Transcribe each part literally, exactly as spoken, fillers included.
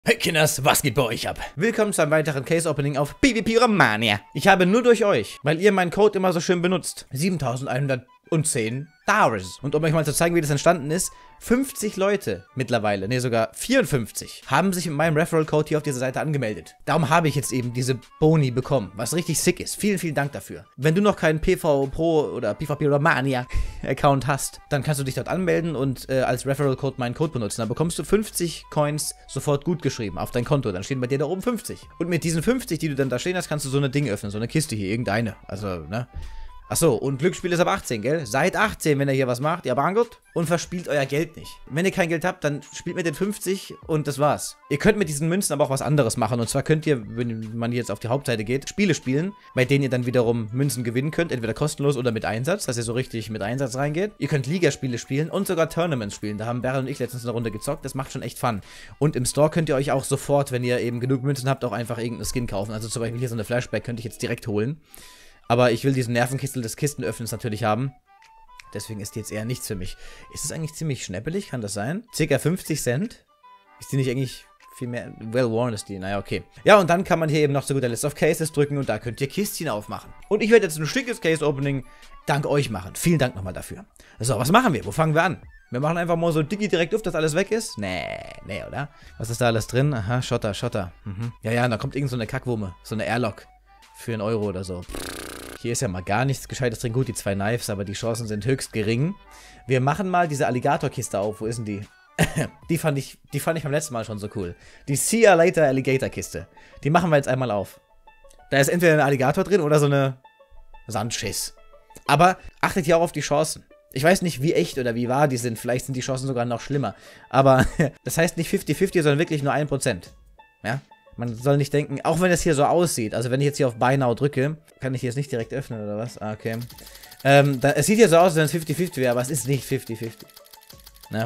Hey Kinders, was geht bei euch ab? Willkommen zu einem weiteren Case-Opening auf PvP-Romania. Ich habe nur durch euch, weil ihr meinen Code immer so schön benutzt, siebentausendeinhundertzehn Dollars. Und um euch mal zu zeigen, wie das entstanden ist, fünfzig Leute mittlerweile, ne sogar vierundfünfzig, haben sich mit meinem Referral-Code hier auf dieser Seite angemeldet. Darum habe ich jetzt eben diese Boni bekommen, was richtig sick ist. Vielen, vielen Dank dafür. Wenn du noch keinen P V Pro oder PvP Romania Account hast, dann kannst du dich dort anmelden und äh, als Referral-Code meinen Code benutzen. Dann bekommst du fünfzig Coins sofort gut geschrieben auf dein Konto. Dann stehen bei dir da oben fünfzig. Und mit diesen fünfzig, die du dann da stehen hast, kannst du so eine Ding öffnen, so eine Kiste hier, irgendeine. Also, ne? Achso, und Glücksspiel ist ab achtzehn, gell? Seid achtzehn, wenn ihr hier was macht, ihr bangelt und verspielt euer Geld nicht. Wenn ihr kein Geld habt, dann spielt mit den fünfzig und das war's. Ihr könnt mit diesen Münzen aber auch was anderes machen. Und zwar könnt ihr, wenn man jetzt auf die Hauptseite geht, Spiele spielen, bei denen ihr dann wiederum Münzen gewinnen könnt, entweder kostenlos oder mit Einsatz, dass ihr so richtig mit Einsatz reingeht. Ihr könnt Ligaspiele spielen und sogar Tournaments spielen. Da haben Beryl und ich letztens eine Runde gezockt, das macht schon echt Fun. Und im Store könnt ihr euch auch sofort, wenn ihr eben genug Münzen habt, auch einfach irgendeinen Skin kaufen. Also zum Beispiel hier so eine Flashback könnte ich jetzt direkt holen. Aber ich will diesen Nervenkitzel des Kistenöffnens natürlich haben. Deswegen ist die jetzt eher nichts für mich. Ist es eigentlich ziemlich schnäppelig? Kann das sein? Circa fünfzig Cent? Ist die nicht eigentlich viel mehr? Well worn ist die. Naja, okay. Ja, und dann kann man hier eben noch zu guter List of Cases drücken und da könnt ihr Kistchen aufmachen. Und ich werde jetzt ein schickes Case-Opening dank euch machen. Vielen Dank nochmal dafür. So, was machen wir? Wo fangen wir an? Wir machen einfach mal so Digi direkt auf, dass alles weg ist? Nee, nee, oder? Was ist da alles drin? Aha, Schotter, Schotter. Mhm. Ja, ja, da kommt irgend so eine Kackwumme. So eine Airlock. Für einen Euro oder so. Hier ist ja mal gar nichts Gescheites drin. Gut, die zwei Knives, aber die Chancen sind höchst gering. Wir machen mal diese Alligator-Kiste auf. Wo ist denn die? die, fand ich, die fand ich beim letzten Mal schon so cool. Die See Ya Later Alligator-Kiste. Die machen wir jetzt einmal auf. Da ist entweder ein Alligator drin oder so eine Sandschiss. Aber achtet hier auch auf die Chancen. Ich weiß nicht, wie echt oder wie wahr die sind. Vielleicht sind die Chancen sogar noch schlimmer. Aber das heißt nicht fünfzig fünfzig, sondern wirklich nur ein Prozent. Ja? Man soll nicht denken, auch wenn es hier so aussieht, also wenn ich jetzt hier auf Buy Now drücke, kann ich hier jetzt nicht direkt öffnen oder was? Ah, okay. Ähm, da, es sieht hier so aus, als wenn es fünfzig fünfzig wäre, aber es ist nicht fünfzig fünfzig. Ne?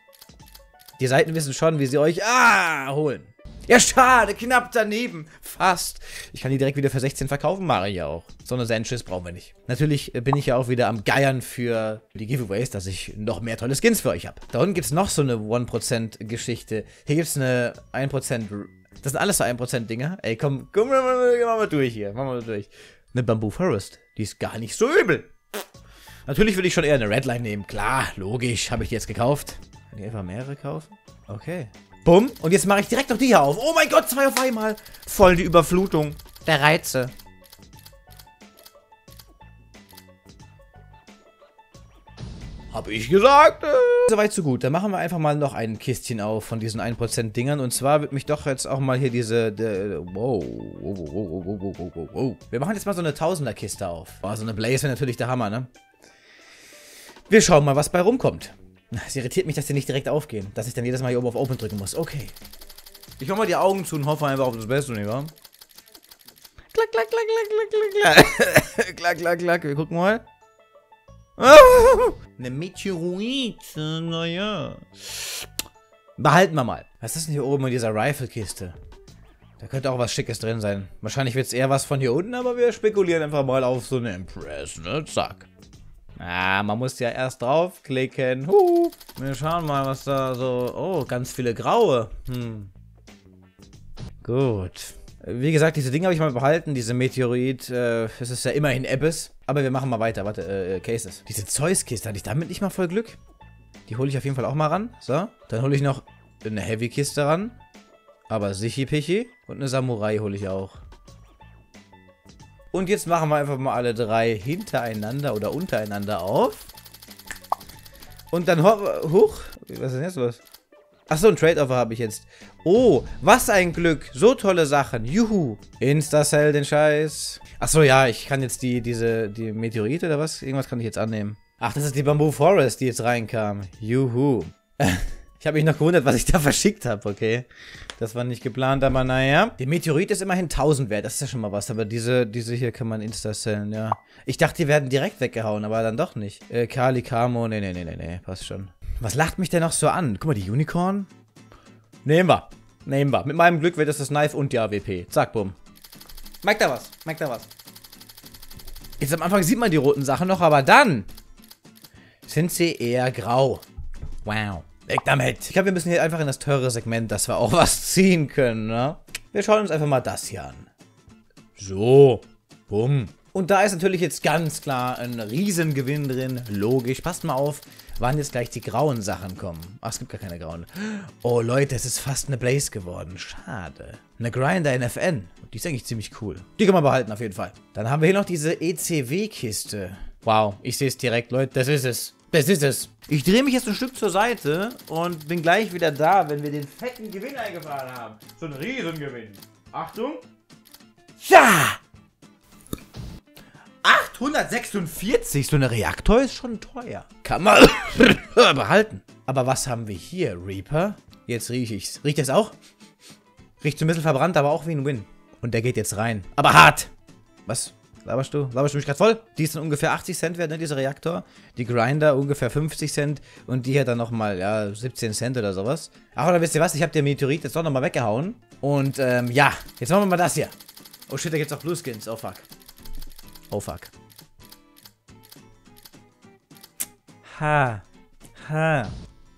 Die Seiten wissen schon, wie sie euch, ah, holen. Ja, schade, knapp daneben, fast. Ich kann die direkt wieder für sechzehn verkaufen, mache ich ja auch. So eine Sandschiss brauchen wir nicht. Natürlich bin ich ja auch wieder am Geiern für die Giveaways, dass ich noch mehr tolle Skins für euch habe. Da unten gibt es noch so eine ein Prozent Geschichte. Hier gibt es eine ein Prozent... Das sind alles so ein Prozent Dinger. Ey, komm, komm, mach mal durch hier. Mach mal durch. Eine Bamboo Forest. Die ist gar nicht so übel. Natürlich würde ich schon eher eine Redline nehmen. Klar, logisch. Habe ich die jetzt gekauft. Kann ich einfach mehrere kaufen? Okay. Bumm. Und jetzt mache ich direkt noch die hier auf. Oh mein Gott, zwei auf einmal. Voll die Überflutung der Reize. Hab ich gesagt. Äh. Soweit so gut. Dann machen wir einfach mal noch ein Kistchen auf von diesen ein Prozent Dingern. Und zwar wird mich doch jetzt auch mal hier diese... De, wow, wow, wow, wow, wow, wow, wow, wow. Wir machen jetzt mal so eine Tausender Kiste auf. Oh, so eine Blaze wäre natürlich der Hammer, ne? Wir schauen mal, was bei rumkommt. Es irritiert mich, dass die nicht direkt aufgehen. Dass ich dann jedes Mal hier oben auf Open drücken muss. Okay. Ich mach mal die Augen zu und hoffe einfach auf das Beste, nicht wahr? Klack, klack, klack, klack, klack, klack. Klack, klack, klack. Wir gucken mal. Eine Meteorit, naja. Behalten wir mal. Was ist denn hier oben in dieser Rifle-Kiste? Da könnte auch was Schickes drin sein. Wahrscheinlich wird es eher was von hier unten, aber wir spekulieren einfach mal auf so eine Impress, ne? Zack. Ah, man muss ja erst draufklicken. Huh. Wir schauen mal, was da so... Oh, ganz viele graue. Hm. Gut. Wie gesagt, diese Dinge habe ich mal behalten. Diese Meteorit, äh, es ist ja immerhin Abyss. Aber wir machen mal weiter. Warte, äh, Cases. Diese Zeus-Kiste, hatte ich damit nicht mal voll Glück? Die hole ich auf jeden Fall auch mal ran. So. Dann hole ich noch eine Heavy-Kiste ran. Aber Sichi-Pichi. Und eine Samurai hole ich auch. Und jetzt machen wir einfach mal alle drei hintereinander oder untereinander auf. Und dann hoch. Was ist denn jetzt los? Achso, ein Trade-Offer habe ich jetzt. Oh, was ein Glück. So tolle Sachen. Juhu. Insta-Sell den Scheiß. Achso, ja, ich kann jetzt die, diese, die Meteorite oder was? Irgendwas kann ich jetzt annehmen. Ach, das ist die Bamboo Forest, die jetzt reinkam. Juhu. Ich habe mich noch gewundert, was ich da verschickt habe, okay. Das war nicht geplant, aber naja. Die Meteorit ist immerhin tausend wert, das ist ja schon mal was. Aber diese, diese hier kann man Insta-Sellen, ja. Ich dachte, die werden direkt weggehauen, aber dann doch nicht. Äh, Kali, Kamo, nee, nee, nee, nee, nee, passt schon. Was lacht mich denn noch so an? Guck mal, die Unicorn. Nehmen wir. Nehmen wir. Mit meinem Glück wird es das Knife und die A W P. Zack, bumm. Merkt da was. Merkt da was. Jetzt am Anfang sieht man die roten Sachen noch, aber dann sind sie eher grau. Wow. Weg damit. Ich glaube, wir müssen hier einfach in das teure Segment, dass wir auch was ziehen können, ne? Wir schauen uns einfach mal das hier an. So. Bumm. Und da ist natürlich jetzt ganz klar ein Riesengewinn drin. Logisch. Passt mal auf, wann jetzt gleich die grauen Sachen kommen. Ach, es gibt gar keine grauen. Oh, Leute, es ist fast eine Blaze geworden. Schade. Eine Grinder N F N. Die ist eigentlich ziemlich cool. Die können wir behalten, auf jeden Fall. Dann haben wir hier noch diese E C W-Kiste. Wow, ich sehe es direkt, Leute. Das ist es. Das ist es. Ich drehe mich jetzt ein Stück zur Seite und bin gleich wieder da, wenn wir den fetten Gewinn eingefahren haben. So ein Riesengewinn. Achtung. Ja! achthundertsechsundvierzig, so ein Reaktor ist schon teuer. Kann man behalten. Aber was haben wir hier, Reaper? Jetzt rieche ich's. Riecht das auch? Riecht so ein bisschen verbrannt, aber auch wie ein Win. Und der geht jetzt rein. Aber hart! Was? Laberst du? Laberst du mich gerade voll? Die ist dann ungefähr achtzig Cent wert, ne, dieser Reaktor. Die Grinder ungefähr fünfzig Cent. Und die hier dann nochmal, ja, siebzehn Cent oder sowas. Ach, oder wisst ihr was? Ich habe den Meteorit jetzt doch nochmal weggehauen. Und, ähm, ja. Jetzt machen wir mal das hier. Oh shit, da gibt's auch Blue Skins. Oh fuck. Oh fuck. Ha. Ha.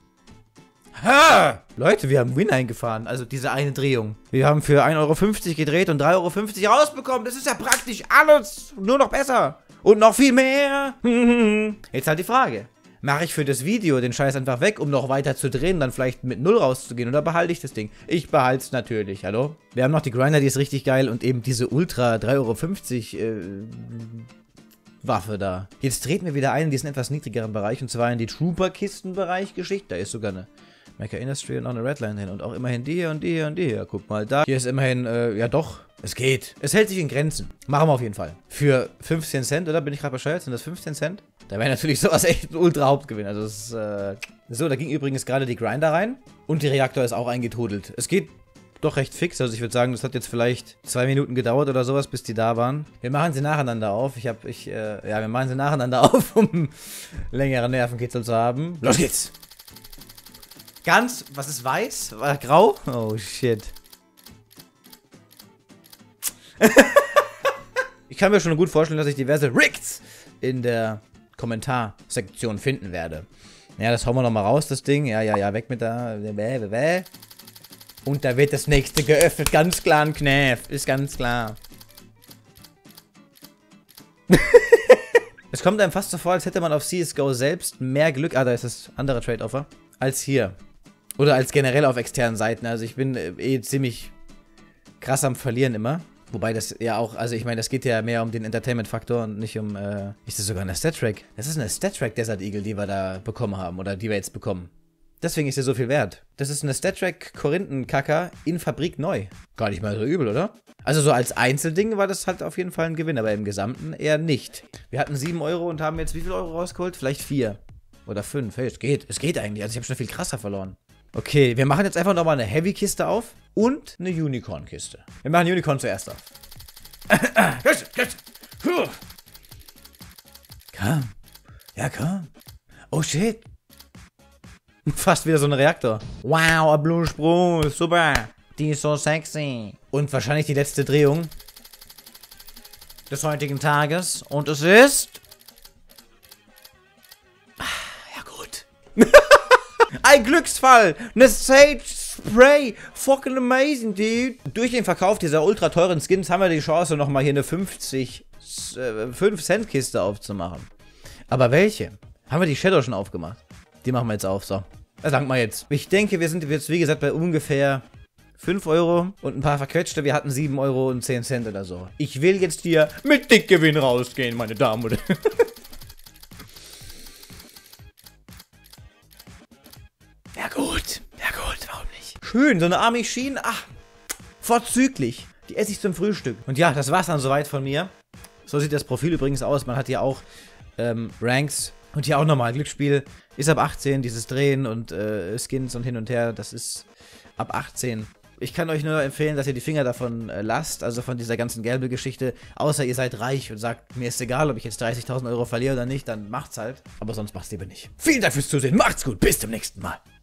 Ha! Leute, wir haben Win eingefahren. Also diese eine Drehung. Wir haben für ein Euro fünfzig gedreht und drei Euro fünfzig rausbekommen. Das ist ja praktisch alles. Nur noch besser. Und noch viel mehr. Jetzt halt die Frage. Mache ich für das Video den Scheiß einfach weg, um noch weiter zu drehen, dann vielleicht mit null rauszugehen? Oder behalte ich das Ding? Ich behalte es natürlich, hallo? Wir haben noch die Grinder, die ist richtig geil. Und eben diese Ultra drei Euro fünfzig äh, Waffe da. Jetzt treten wir wieder ein in diesen etwas niedrigeren Bereich. Und zwar in die Trooper-Kisten-Bereich. Da ist sogar eine Mecha Industry und noch eine Redline hin. Und auch immerhin die hier und die hier und die hier. Guck mal da. Hier ist immerhin, äh, ja doch. Es geht. Es hält sich in Grenzen. Machen wir auf jeden Fall. Für fünfzehn Cent, oder? Bin ich gerade bescheuert? Sind das fünfzehn Cent? Da wäre natürlich sowas echt ein Ultra-Hauptgewinn. Also das ist, äh... So, da ging übrigens gerade die Grinder rein. Und der Reaktor ist auch eingetudelt. Es geht doch recht fix. Also ich würde sagen, das hat jetzt vielleicht zwei Minuten gedauert oder sowas, bis die da waren. Wir machen sie nacheinander auf. Ich habe, ich, äh... Ja, wir machen sie nacheinander auf, um längere Nervenkitzel zu haben. Los geht's! Ganz, was ist weiß? War grau? Oh, shit. Ich kann mir schon gut vorstellen, dass ich diverse Rigs in der Kommentarsektion finden werde. Ja, das hauen wir nochmal raus, das Ding. Ja, ja, ja, weg mit der... Und da wird das nächste geöffnet. Ganz klar ein Knäf. Ist ganz klar. Es kommt einem fast so vor, als hätte man auf C S G O selbst mehr Glück... Ah, da ist das andere Trade-Offer. Als hier. Oder als generell auf externen Seiten. Also ich bin eh ziemlich krass am Verlieren immer. Wobei das ja auch, also ich meine, das geht ja mehr um den Entertainment-Faktor und nicht um, äh, ist das sogar eine Stat-Track? Das ist eine Stat-Track Desert Eagle, die wir da bekommen haben, oder die wir jetzt bekommen. Deswegen ist sie so viel wert. Das ist eine Stat-Track Korinthenkacker in Fabrik neu. Gar nicht mal so übel, oder? Also so als Einzelding war das halt auf jeden Fall ein Gewinn, aber im Gesamten eher nicht. Wir hatten sieben Euro und haben jetzt wie viel Euro rausgeholt? Vielleicht vier. Oder fünf. Hey, es geht. Es geht eigentlich. Also ich habe schon viel krasser verloren. Okay, wir machen jetzt einfach nochmal eine Heavy-Kiste auf und eine Unicorn-Kiste. Wir machen Unicorn zuerst auf. Komm. Ja, komm. Oh, shit. Fast wieder so ein Reaktor. Wow, ein Blutsprung. Super. Die ist so sexy. Und wahrscheinlich die letzte Drehung des heutigen Tages. Und es ist... Ja, gut. Ein Glücksfall! Eine Sage Spray! Fucking amazing, dude! Durch den Verkauf dieser ultra teuren Skins haben wir die Chance, nochmal hier eine fünfzig, äh, fünf Cent Kiste aufzumachen. Aber welche? Haben wir die Shadow schon aufgemacht? Die machen wir jetzt auf, so. Das langt mal jetzt. Ich denke, wir sind jetzt, wie gesagt, bei ungefähr fünf Euro und ein paar verquetschte. Wir hatten sieben Euro und zehn Cent oder so. Ich will jetzt hier mit Dickgewinn rausgehen, meine Damen und Herren. Ja gut, ja gut, warum nicht? Schön, so eine Army Sheen, ach, vorzüglich. Die esse ich zum Frühstück. Und ja, das war's dann soweit von mir. So sieht das Profil übrigens aus. Man hat hier auch ähm, Ranks und hier auch nochmal Glücksspiel. Ist ab achtzehn, dieses Drehen und äh, Skins und hin und her, das ist ab achtzehn. Ich kann euch nur empfehlen, dass ihr die Finger davon äh, lasst, also von dieser ganzen gelbe Geschichte. Außer ihr seid reich und sagt, mir ist egal, ob ich jetzt dreißigtausend Euro verliere oder nicht, dann macht's halt. Aber sonst macht's lieber nicht. Vielen Dank fürs Zusehen, macht's gut, bis zum nächsten Mal.